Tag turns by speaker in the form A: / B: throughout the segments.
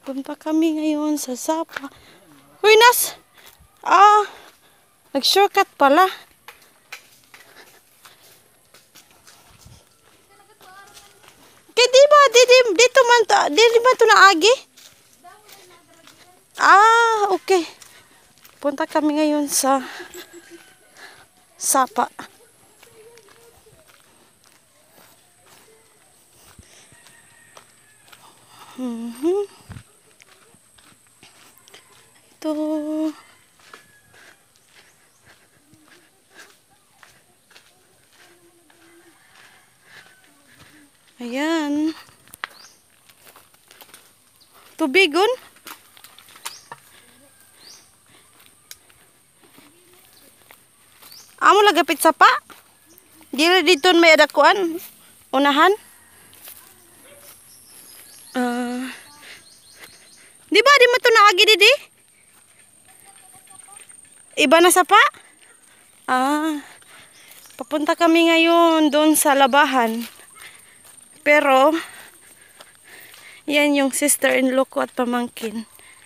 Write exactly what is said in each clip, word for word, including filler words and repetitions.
A: Punta kami ngayon sa Sapa. Uy, Nas! Ah, nag-shortcut pala. Kaya di ba, di, di, dito man to, di, di ba to naagi? Ah, okay. Punta kami ngayon sa Sapa. Mm-hmm. Ito. Ayan. Tubigon. Amo lagapit sa pa. Dili dito may adakuan. Unahan. Uh, di ba di mo ito naagi didi? Iba na sa pa? Ah, papunta kami ngayon doon sa labahan. Pero, yan yung sister-in-law ko at pamangkin.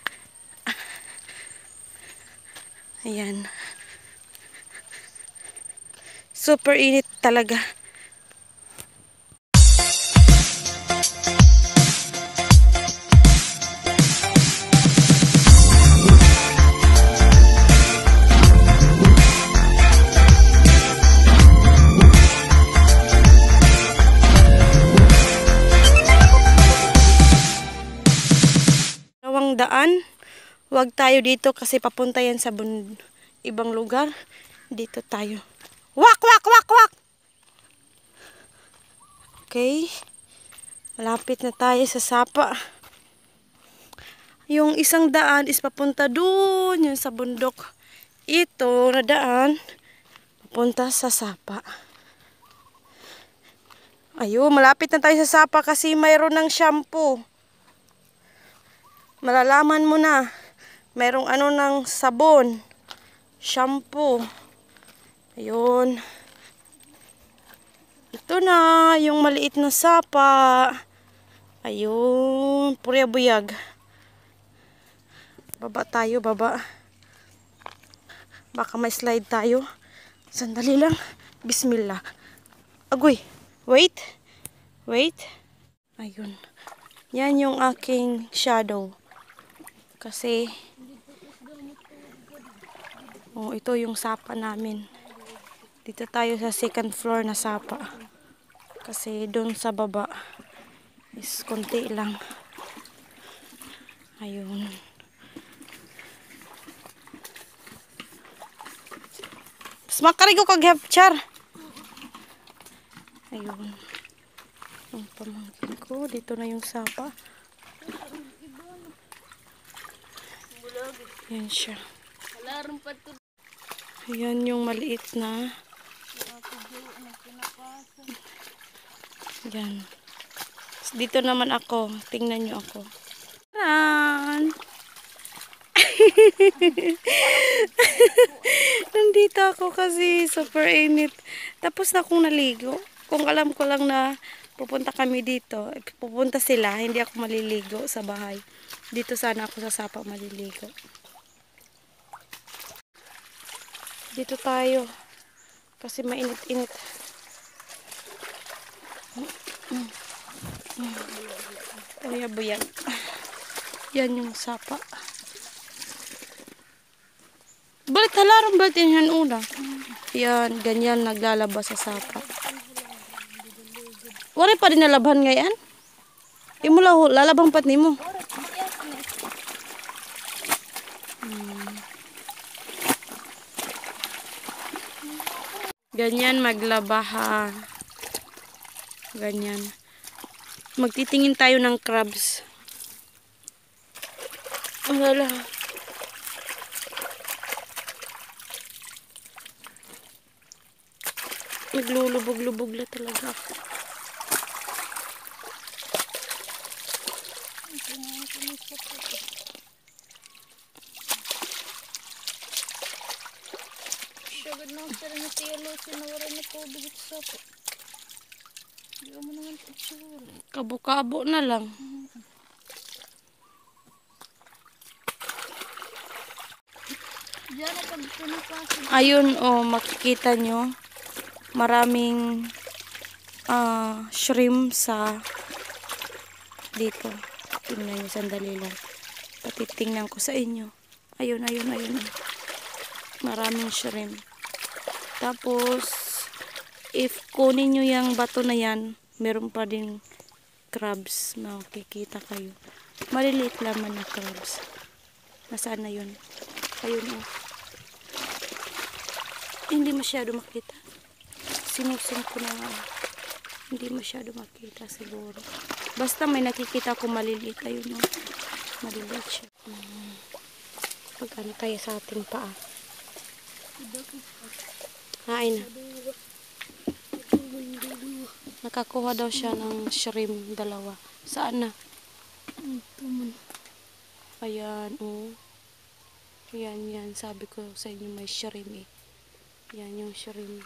A: Ayan. Super init talaga. Daan, wag tayo dito kasi papunta yan sa ibang lugar. Dito tayo. Wak, wak, wak, wak! Okay. Malapit na tayo sa Sapa. Yung isang daan is papunta doon, yung sa bundok. Ito na daan, papunta sa Sapa. Ayun, malapit na tayo sa Sapa kasi mayroon ng shampoo. Malalaman mo na, merong ano ng sabon, shampoo. Ayun. Ito na, yung maliit na Sapa. Ayun, purya buyag. Baba tayo, baba. Baka may slide tayo. Sandali lang. Bismillah. Agoy, wait. Wait. Ayun. Yan yung aking shadow. Kasi, oh, ito yung Sapa namin. Dito tayo sa second floor na Sapa. Kasi doon sa baba is konti lang. Ayun. Mas makarigo kag hepchar. Ayun. Ang pamangkin ko. Dito na yung Sapa. Yan siya. Ayan yung maliit na. Yan. Dito naman ako. Tingnan nyo ako. Ran! Nandito ako kasi super init. Tapos na akong naligo. Kung alam ko lang na pupunta kami dito, pupunta sila, hindi ako maliligo sa bahay. Dito sana ako sa Sapa maliligo. Dito tayo. Kasi mainit-init. Buyag-buyag. Yan yung Sapa. Balit halarang balit yan una. Yan, ganyan naglalabas sa Sapa. Wala pa rin nalabhan ngayon? Imo lang, lalabang pat ni mo. Hmm. Ganyan maglabaha. Ganyan. Magtitingin tayo ng crabs. Wala. Naglulubog-lubog la talaga ako. Kabo-kabo na lang. Ayun, oh, makikita nyo. Maraming uh, shrimp sa dito. Tingnan nyo, sandali lang. Patitingnan ko sa inyo. Ayun, ayun, ayun. Maraming shrimp. Tapos, if kunin nyo yung bato na yan, meron pa din crabs. Makikita kayo. Maliliit laman na crabs. Nasaan na yun? Ayun, oh. Hindi masyado makita. Sinusing ko na nga. Hindi masyado makita siguro. Basta may nakikita ko maliliit. Ayun, oh. Maliliit siya. Hmm. Pag-ano tayo sa ating paa. Hain na. Nakakuha daw siya ng shrimp, dalawa. Saan na? Ayan, oh. Ayan, yan. Sabi ko sa inyo may shrimp eh. Yan yung shrimp.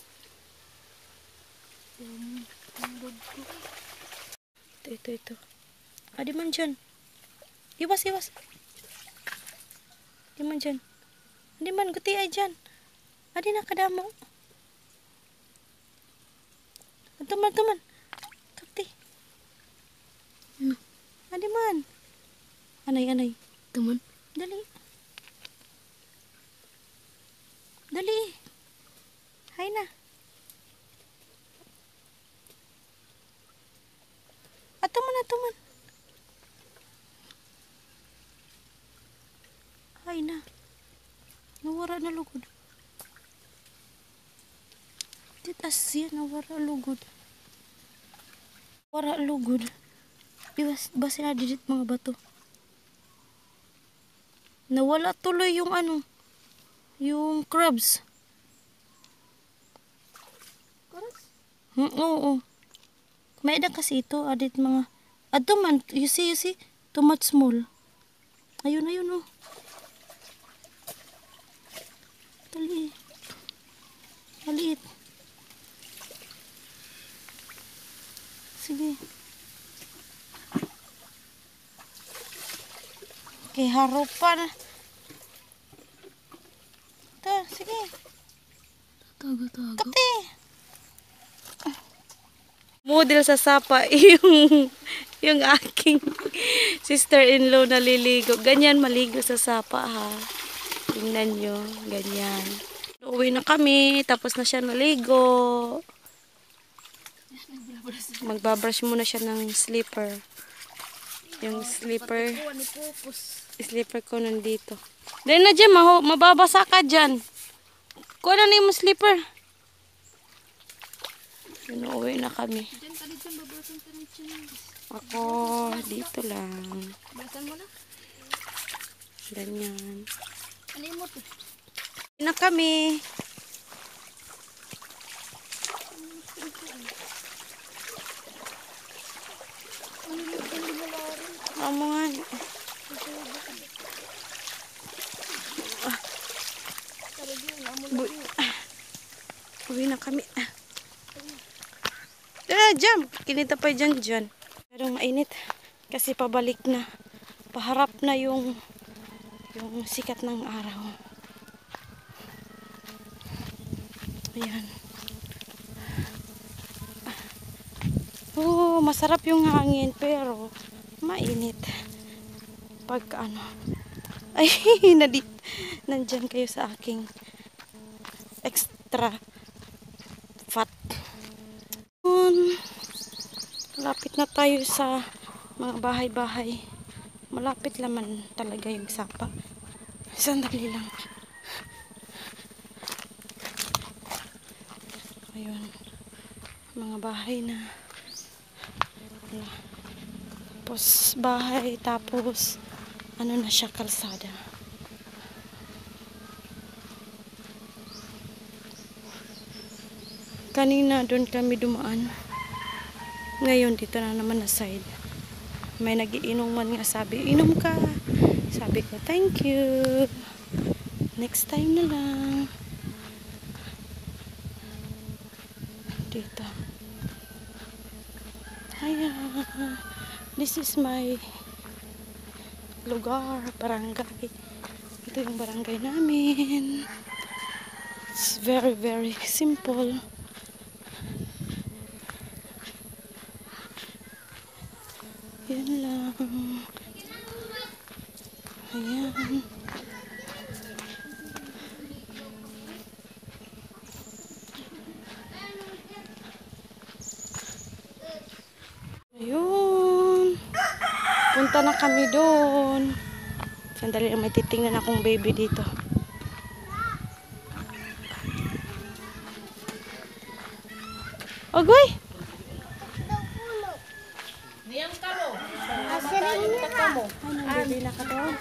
A: Ito, ito, ito. Adi man dyan. Iwas, iwas. Adi man dyan. Adi man, guti ay dyan. Adi nakadamo. Tuman, tuman. Guti. Adi man. Anay, anay. Tuman. Dali. Dali. Hay na. Atuman, atuman. Hay na. Nawara na lugod. Titas yan, nawara lugod. Wara lugod. Iwas, basi na didit mga bato. Nawala tuloy yung ano. Yung crabs. Crabs? Hmm, oo, oo. May edad kasi ito, adit mga... Ato man, you see, you see? Too much small. Ayun, ayun, oh. Dali. Maliit. Sige. Okay, harupan. Ito, sige. Tago, tago. Kati. Model sa sapa yung yung aking sister-in-law na liligo. Ganyan maligo sa sapa ha. Tingnan nyo. Ganyan. Uwi na kami. Tapos na siya naligo. Magbabrush muna siya ng slipper. Yung slipper. Slipper ko nandito. Dahil na dyan. Mababasa ka dyan. Kuha na na yung slipper. Inuwi na kami. Ako, dito lang. Ganyan. Uwi na kami. Omongan. Uwi na kami. Ah, jam. Kinita pa dyan dyan. Pero mainit. Kasi pabalik na. Paharap na yung yung sikat ng araw. Ayan. Oh, masarap yung hangin. Pero mainit. Pag ano. Ay, nadit. Nandyan kayo sa aking extra fat. Malapit na tayo sa mga bahay-bahay. Malapit naman talaga yung sapa. Sandali lang. Ayun. Mga bahay na. Tapos bahay. Tapos ano na siya, kalsada. Kanina doon kami dumaan. Ngayon dito na naman na side. May nagiinuman nga, sabi, inom ka. Sabi ko, thank you. Next time na lang. Dito. Ayan. This is my lugar, barangay. Ito yung barangay namin. It's very, very simple. Yan lang. Ayan. Ayun. Punta na kami doon. Sandali lang, may titingnan akong baby dito. Agoy!
B: Niyang kamo.
A: Ay, nandali na ka doon.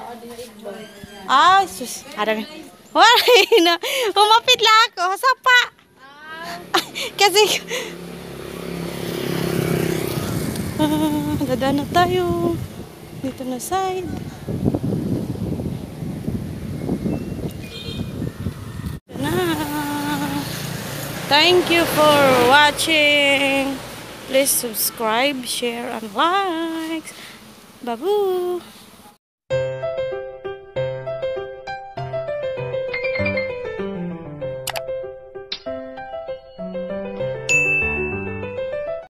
A: Ay, sus. Harang. Wala na. Umapit lang ako. Sapa. Kasi... Ah, dadaan na tayo. Dito na side. Na. Thank you for watching. Please subscribe, share, and like. Babu.